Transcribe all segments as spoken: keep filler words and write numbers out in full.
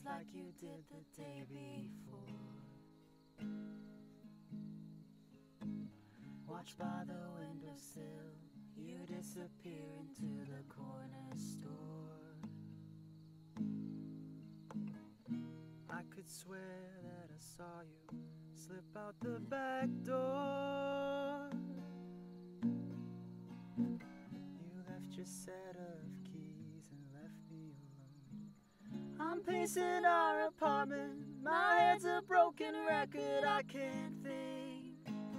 just like you did the day before. Watch by the windowsill, you disappear into the corner store. I could swear that I saw you slip out the back door. You left your set of keys and left me alone. I'm pacing our apartment, my head's a broken record, I can't think.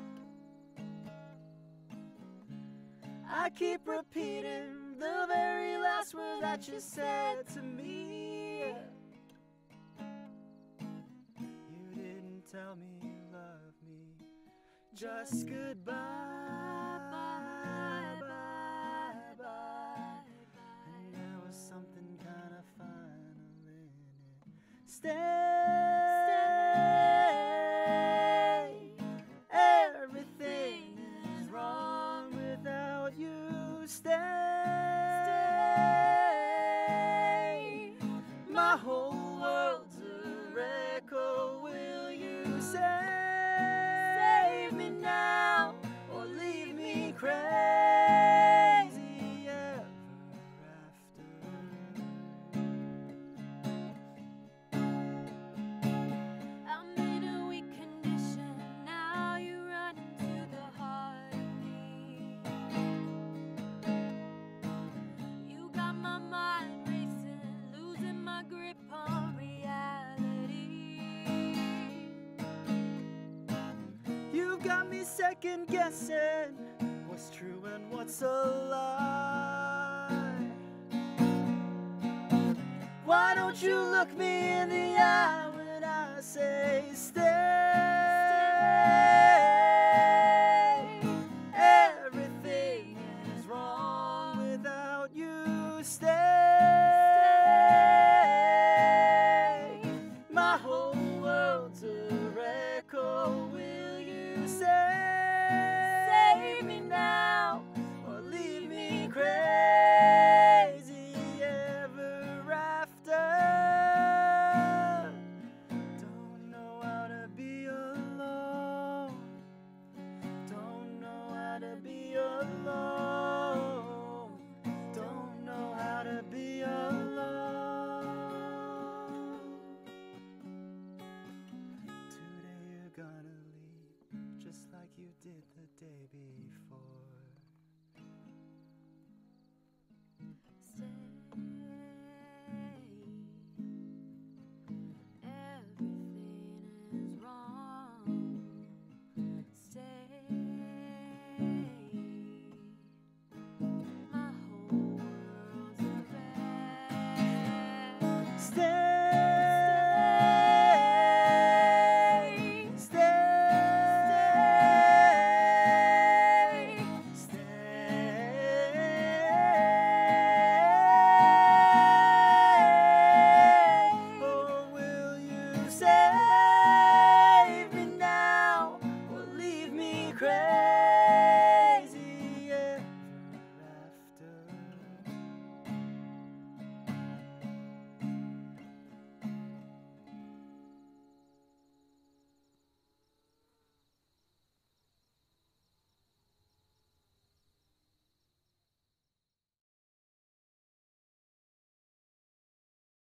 I keep repeating the very last word that you said to me. You didn't tell me you loved me, just goodbye, bye, bye, bye. And there was something kind of final in it. Stay, everything is wrong without you. Stay, my whole world's a record. Will you save me now or leave me crazy ever after? I'm in a weak condition, now you run into the heart of me. You got my mind racing, losing my grip on reality. You got me second guessing what's true and what's a lie. Why don't you look me in the eye when I say stay?